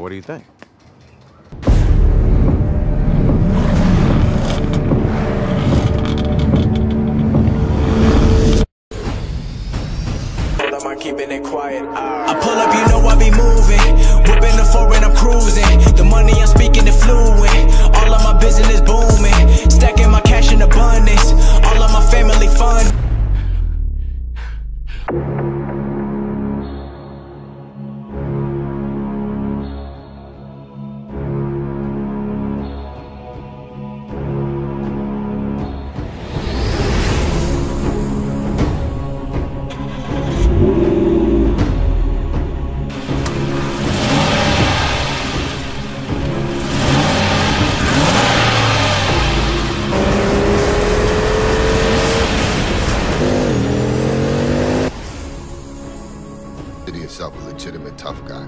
What do you think? Keeping it quiet. I pull up, you know I be moving. Whipping the foreign, I'm cruising. The money I'm speaking it fluent. All of my business booming. Stacking my cash in abundance. All of my family fun. Consider yourself a legitimate tough guy.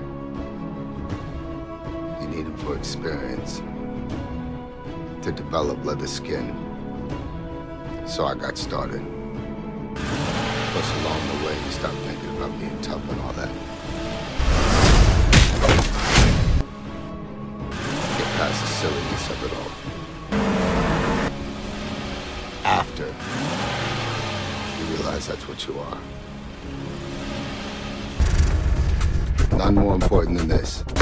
You need him for experience, to develop leather skin. So I got started. Plus, along the way, you stopped thinking about being tough and all that. Get past the silliness of it all. After, you realize that's what you are. None more important than this.